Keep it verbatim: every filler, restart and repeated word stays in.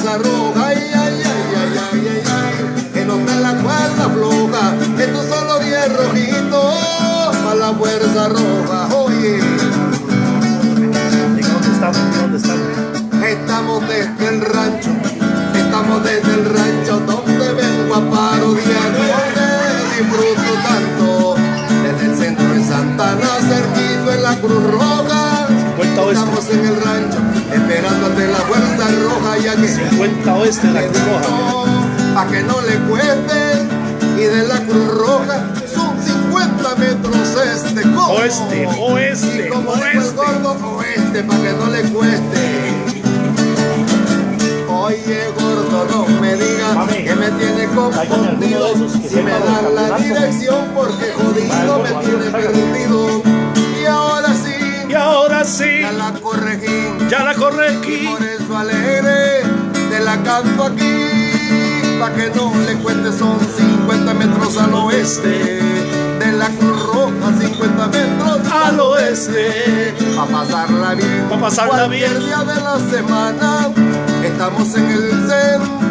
fuerza roja, ay, ay, ay, ay, ay, ay, ay, que no te la cuerda floja, estos son los diez rojitos para la fuerza roja, oye. ¿Dónde estamos? ¿Dónde estamos? Estamos desde el rancho, estamos desde el rancho donde vengo a parodiar, donde disfruto tanto, desde el centro de Santana, cerquito en la Cruz Roja. Estamos en el rancho, esperándote la fuerza roja, ya que cincuenta oeste de la Cruz Roja, pa' que no le cueste, y de la Cruz Roja son cincuenta metros este, ¿cómo? Oeste, oeste, y como oeste. dijo el gordo, oeste, pa' que no le cueste. Oye, gordo, no me digas Mami, que me tiene confundido, si me dan la dirección, porque jodido me tiene perdido. Y ahora sí, y ahora sí, ya la corregí, ya la corregí, y por eso alegre te la canto aquí, pa' que no le cuente, son cincuenta metros al oeste de la Cruz Roja, cincuenta metros al oeste, pa' pasarla bien, pa' pasarla cualquier bien. día de la semana, estamos en el centro